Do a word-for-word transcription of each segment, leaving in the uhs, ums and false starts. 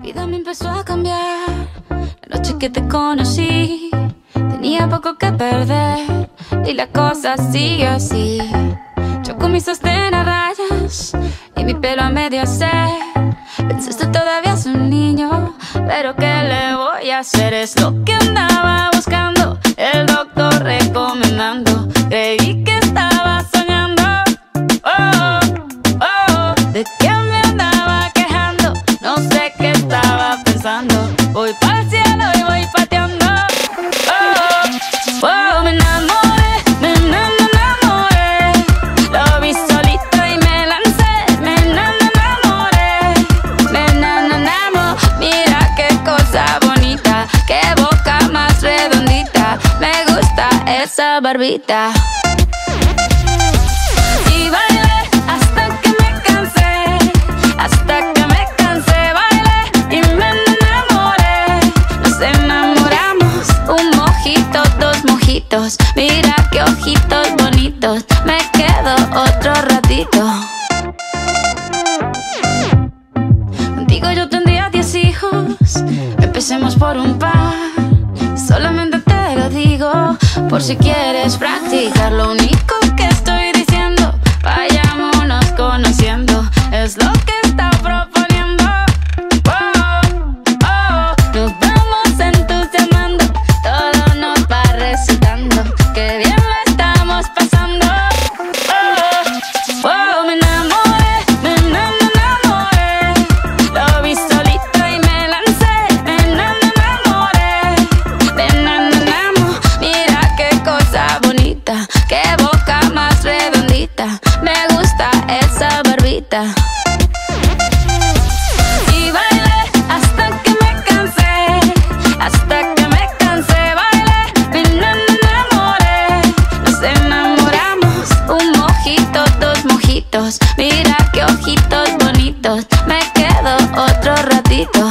vida me empezó a cambiar la noche que te conocí. Tenía poco que perder y la cosa sigue así. Yo con mi sostén a rayas y mi pelo a medio hacer. Pensaste todavía es un niño, pero ¿qué le voy a hacer? Es lo que andaba buscando, el doctor recomendando. Creí que estaba soñando. Oh, oh, oh. ¿De qué me andaba quejando? No sé qué estaba pensando. Voy pa'l cielo y voy pateando. Oh, oh, me enamoré, me enamoré. Lo vi solito y me lancé. Me enamoré, me enamoré. Mira qué cosa bonita, qué boca más redondita. Me gusta esa barbita. Y bailé hasta que me cansé, hasta que me cansé. Bailé y me enamoré. Nos enamoramos, un mojito, dos mojitos. Mira qué ojitos bonitos. Me quedo otro ratito. Contigo yo tendría diez hijos. Empecemos por un par. Solamente te lo digo por si quieres practicar. Lo único que estoy diciendo, vayámonos conociendo. Es lo que está proponiendo. Oh, oh, nos vamos entusiasmando. Todo nos va resultando. Qué bien lo estamos pasando. Oh, oh, me enamoré, me enamoré. Lo vi solito y me lancé. Me enamoré, me enamoramos. Mira qué cosa bonita, qué boca más redondita. Me gusta esa barbita. Y bailé hasta que me cansé, hasta que me cansé. Bailé, me enamoré. Nos enamoramos, un mojito, dos mojitos. Mira qué ojitos bonitos. Me quedo otro ratito.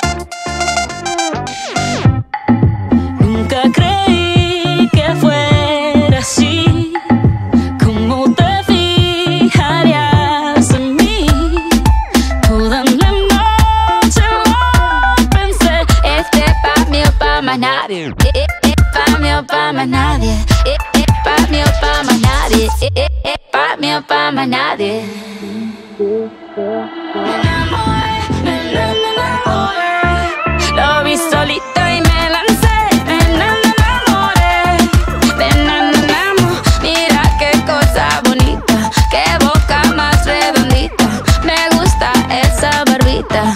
Nunca creí que fuera así. ¿Cómo te fijarías en mí? Toda la noche lo pensé. Este pa' mí o pa' más nadie. Eh, eh, eh, pa' mí o pa' más nadie. Eh, eh, pa' mí o pa' más nadie. Eh, eh, eh, pa' mí o pa' más nadie. Me enamoré, me enamoré. Lo vi solito y me lancé. Me enamoré, me enamoramos. Mira qué cosa bonita, qué boca más redondita. Me gusta esa barbita.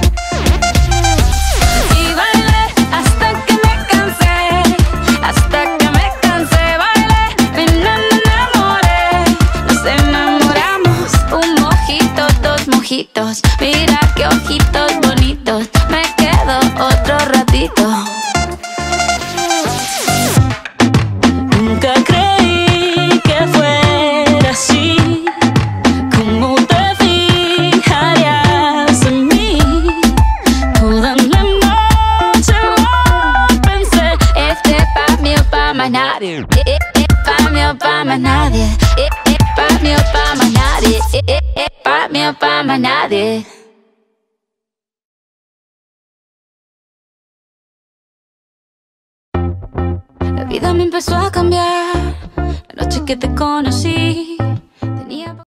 Y bailé hasta que me cansé, hasta que me cansé. Bailé, me enamoré. Nos enamoramos, un mojito, dos mojitos. Mira qué ojitos bonitos. Me quedo otro ratito. Nunca creí que fuera así. ¿Cómo te fijarías en mí? Toda la noche lo pensé. Este pa' mí o pa' más nadie. Eh, eh, eh, pa' mí o pa' más nadie. Eh, eh, pa' mí o pa' más nadie. Eh, eh, eh, pa' mí o pa' más nadie. La vida me empezó a cambiar la noche que te conocí. Tenía